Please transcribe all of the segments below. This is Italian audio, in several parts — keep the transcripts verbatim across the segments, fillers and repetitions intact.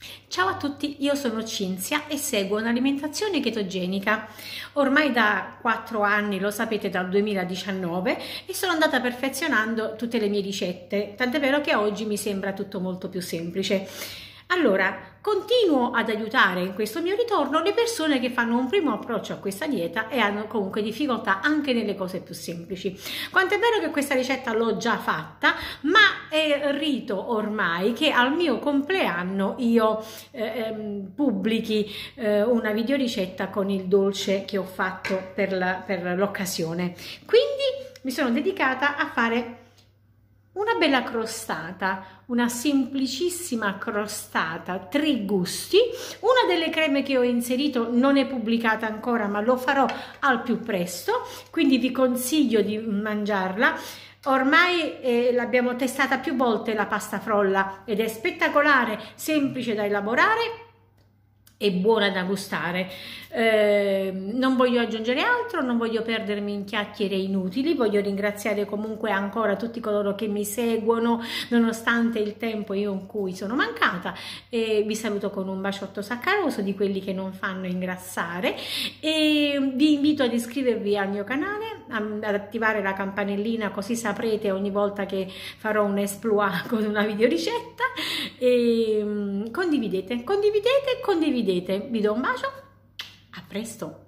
Ciao a tutti, io sono Cinzia e seguo un'alimentazione chetogenica ormai da quattro anni, lo sapete, dal duemiladiciannove, e sono andata perfezionando tutte le mie ricette, tant'è vero che oggi mi sembra tutto molto più semplice. Allora, continuo ad aiutare in questo mio ritorno le persone che fanno un primo approccio a questa dieta e hanno comunque difficoltà anche nelle cose più semplici. Quanto è vero che questa ricetta l'ho già fatta, ma è rito ormai che al mio compleanno io eh, pubblichi eh, una videoricetta con il dolce che ho fatto per l'occasione. Quindi mi sono dedicata a fare una bella crostata, una semplicissima crostata, tre gusti. Una delle creme che ho inserito non è pubblicata ancora, ma lo farò al più presto, quindi vi consiglio di mangiarla. Ormai eh, l'abbiamo testata più volte la pasta frolla ed è spettacolare, semplice da elaborare e buona da gustare. Eh, non voglio aggiungere altro, non voglio perdermi in chiacchiere inutili, voglio ringraziare comunque ancora tutti coloro che mi seguono nonostante il tempo in cui sono mancata, e vi saluto con un baciotto saccaroso di quelli che non fanno ingrassare, e vi invito ad iscrivervi al mio canale, ad attivare la campanellina, così saprete ogni volta che farò un exploit con una videoricetta, e condividete, condividete, condividete. Vi do un bacio, a presto!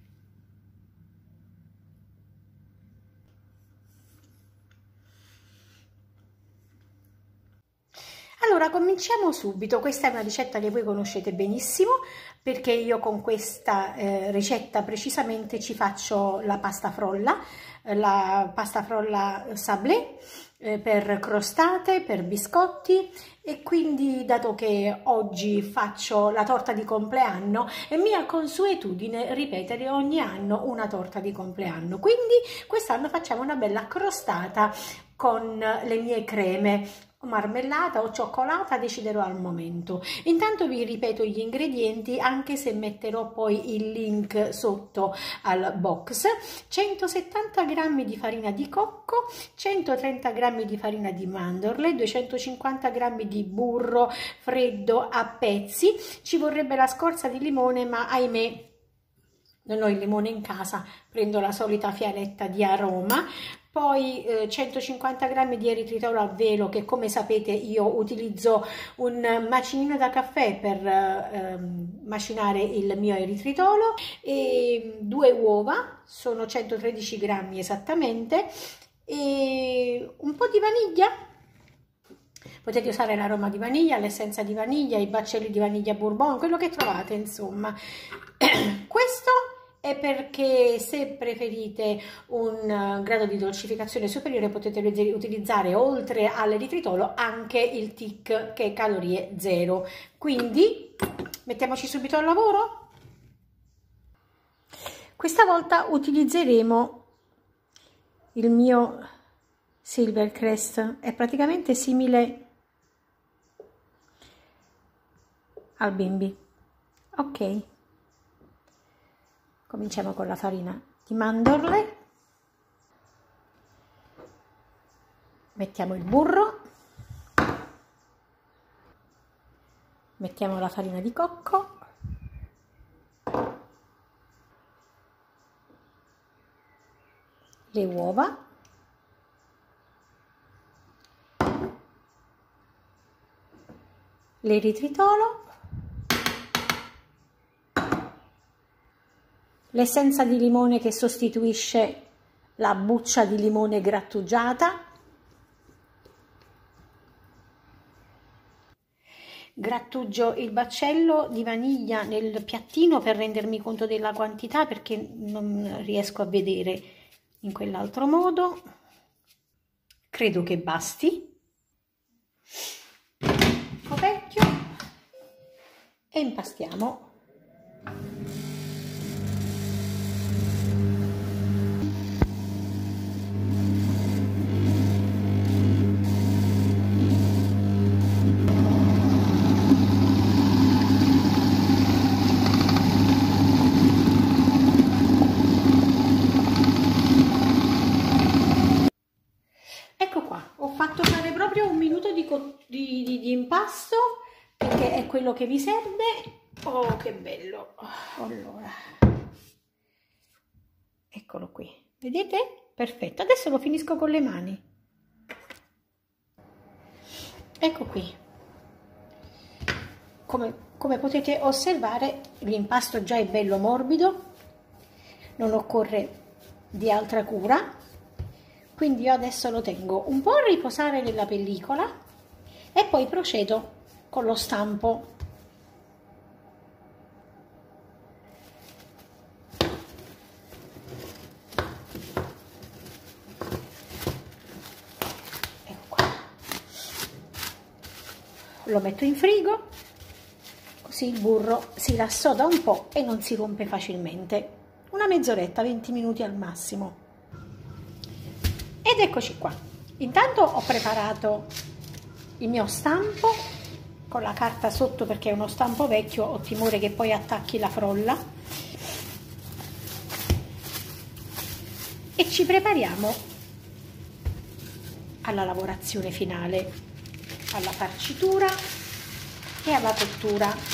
Allora, cominciamo subito. Questa è una ricetta che voi conoscete benissimo, perché io con questa eh, ricetta precisamente ci faccio la pasta frolla, la pasta frolla sablé, eh, per crostate, per biscotti, e quindi, dato che oggi faccio la torta di compleanno, è mia consuetudine ripetere ogni anno una torta di compleanno, quindi quest'anno facciamo una bella crostata con le mie creme, marmellata o cioccolata, deciderò al momento. Intanto vi ripeto gli ingredienti, anche se metterò poi il link sotto al box. centosettanta grammi di farina di cocco, centotrenta grammi di farina di mandorle, duecentocinquanta grammi di burro freddo a pezzi. Ci vorrebbe la scorza di limone, ma ahimè non ho il limone in casa, prendo la solita fialetta di Aroma. Poi eh, centocinquanta grammi di eritritolo a velo, che come sapete io utilizzo un macinino da caffè per eh, macinare il mio eritritolo, e due uova, sono centotredici grammi esattamente, e un po' di vaniglia. Potete usare l'aroma di vaniglia, l'essenza di vaniglia, i baccelli di vaniglia bourbon, quello che trovate, insomma. Questo è perché, se preferite un grado di dolcificazione superiore, potete utilizzare, oltre all'eritritolo, anche il T I C, che è calorie zero. Quindi mettiamoci subito al lavoro. Questa volta utilizzeremo il mio Silvercrest, è praticamente simile al bimbi. Ok, cominciamo con la farina di mandorle, mettiamo il burro, mettiamo la farina di cocco, le uova, l'eritritolo, l'essenza di limone che sostituisce la buccia di limone grattugiata, grattugio il baccello di vaniglia nel piattino per rendermi conto della quantità, perché non riesco a vedere in quell'altro modo. Credo che basti. Coperchio e impastiamo. Ecco qua, ho fatto fare proprio un minuto di, di, di, di impasto perché è quello che vi serve. Oh, che bello! Allora, eccolo qui, vedete? Perfetto, adesso lo finisco con le mani. Ecco qui. Come, come potete osservare, l'impasto già è bello morbido, non occorre di altra cura, quindi io adesso lo tengo un po' a riposare nella pellicola e poi procedo con lo stampo. Ecco qua. Lo metto in frigo, così il burro si rassoda un po' e non si rompe facilmente. Una mezz'oretta, venti minuti al massimo. Ed eccoci qua. Intanto ho preparato il mio stampo con la carta sotto perché è uno stampo vecchio, ho timore che poi attacchi la frolla. E ci prepariamo alla lavorazione finale, alla farcitura e alla cottura.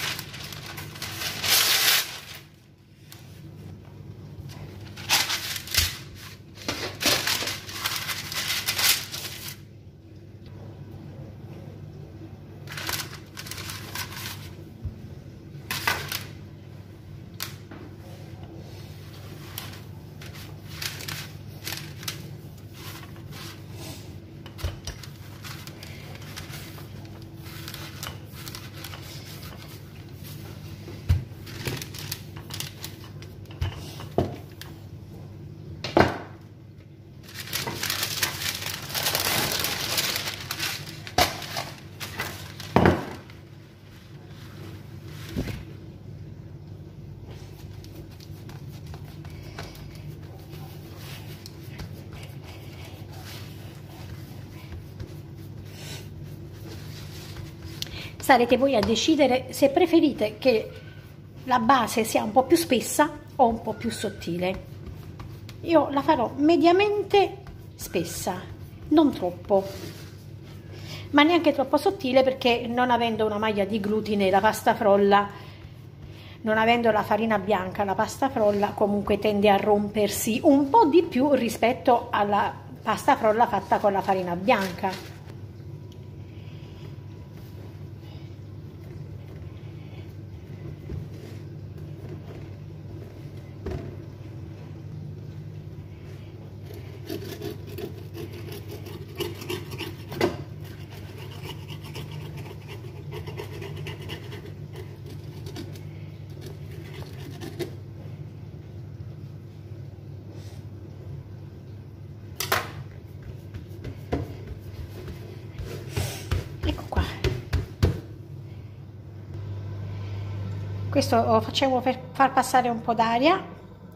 Sarete voi a decidere se preferite che la base sia un po' più spessa o un po' più sottile. Io la farò mediamente spessa, non troppo, ma neanche troppo sottile, perché non avendo una maglia di glutine la pasta frolla, non avendo la farina bianca, la pasta frolla comunque tende a rompersi un po' di più rispetto alla pasta frolla fatta con la farina bianca. Ecco qua. Questo lo facevo per far passare un po' d'aria.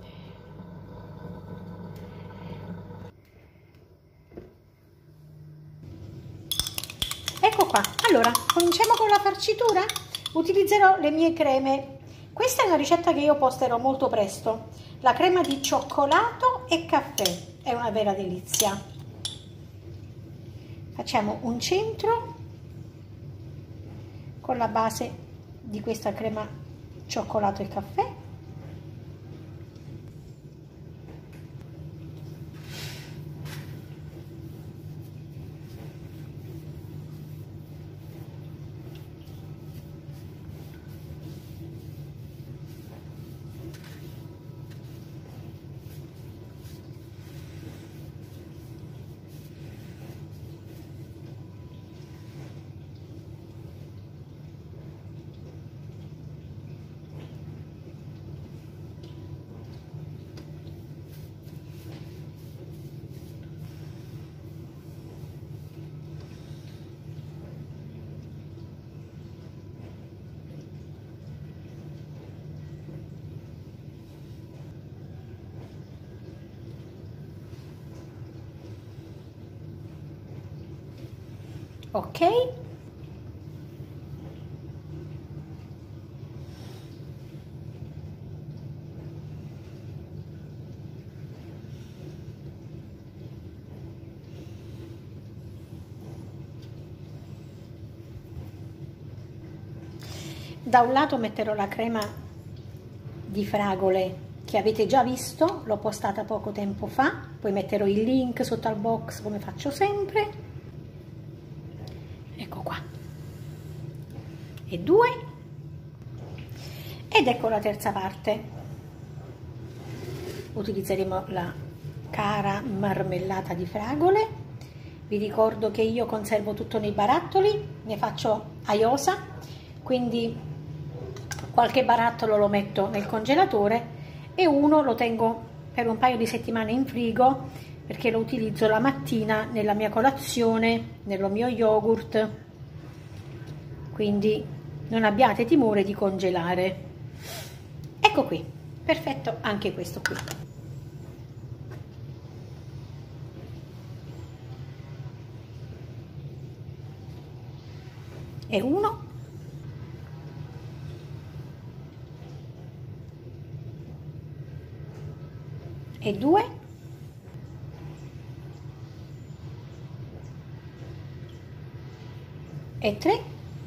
Ecco qua. Allora, cominciamo con la farcitura. Utilizzerò le mie creme. Questa è una ricetta che io posterò molto presto. La crema di cioccolato e caffè è una vera delizia. Facciamo un centro con la base di questa crema cioccolato e caffè. Ok, Da un lato metterò la crema di fragole che avete già visto, l'ho postata poco tempo fa, poi metterò il link sotto al box come faccio sempre. Ecco qua. E due. Ed ecco la terza parte. Utilizzeremo la cara marmellata di fragole. Vi ricordo che io conservo tutto nei barattoli, ne faccio a iosa, quindi qualche barattolo lo metto nel congelatore e uno lo tengo per un paio di settimane in frigo perché lo utilizzo la mattina nella mia colazione, nello mio yogurt, quindi non abbiate timore di congelare. Ecco qui, perfetto anche questo qui. E uno. E due. E tre.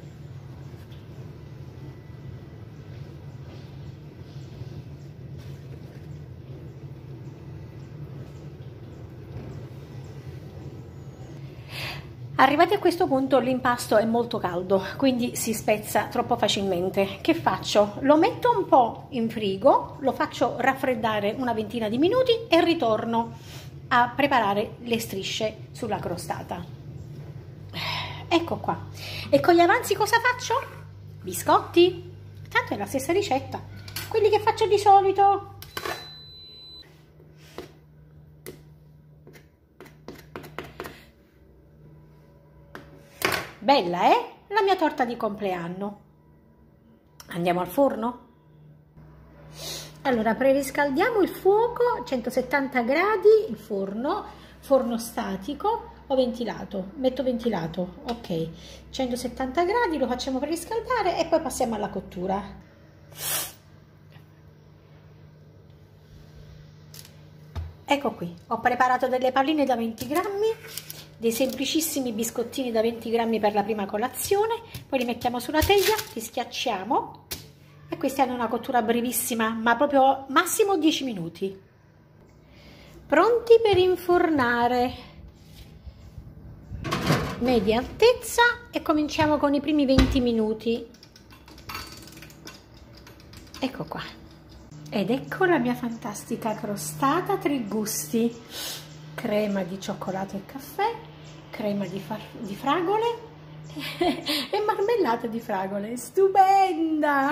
Arrivati a questo punto l'impasto è molto caldo, quindi si spezza troppo facilmente. Che faccio? Lo metto un po' in frigo, lo faccio raffreddare una ventina di minuti e ritorno a preparare le strisce sulla crostata. Ecco qua. E con gli avanzi cosa faccio? Biscotti. Tanto è la stessa ricetta. Quelli che faccio di solito. Bella, eh? La mia torta di compleanno. Andiamo al forno? Allora, preriscaldiamo il fuoco a centosettanta gradi, il forno, forno statico o ventilato? Metto ventilato, ok. centosettanta gradi, lo facciamo preriscaldare e poi passiamo alla cottura. Ecco qui, ho preparato delle palline da venti grammi, dei semplicissimi biscottini da venti grammi per la prima colazione, poi li mettiamo sulla teglia, li schiacciamo e questi hanno una cottura brevissima, ma proprio massimo dieci minuti. Pronti per infornare, media altezza, e cominciamo con i primi venti minuti. Ecco qua. Ed ecco la mia fantastica crostata, tre gusti: crema di cioccolato e caffè, crema di, di fragole e marmellata di fragole. Stupenda!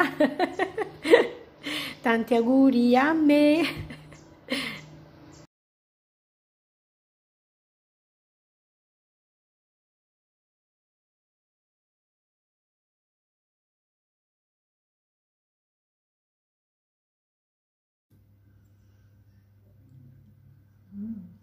Tanti auguri a me! Mm.